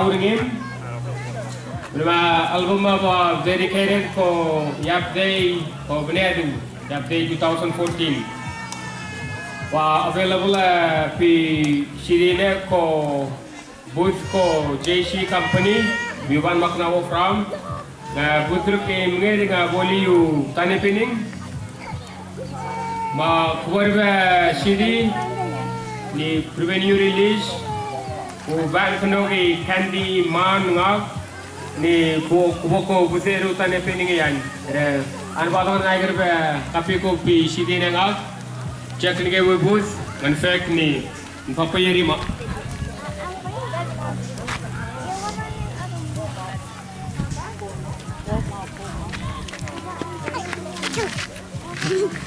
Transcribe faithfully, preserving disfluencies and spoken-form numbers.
Auringin. Album was dedicated for Yap Day for Benedu, Yap Day twenty fourteen. Was available at the Shirine ko booth ko J C Company, Biwan Maknawo from. Na booth ke mungkin nga boli yu tani pining. Ma kuwarba C D ni preview release. Ko ban kono ki Candy Man ngak. Ni ko ko ko buteru tane pening yan re an badon naiger be kapi ko pi sidi nangak check ni ke we booth in fact ni papayeri ma Thank you.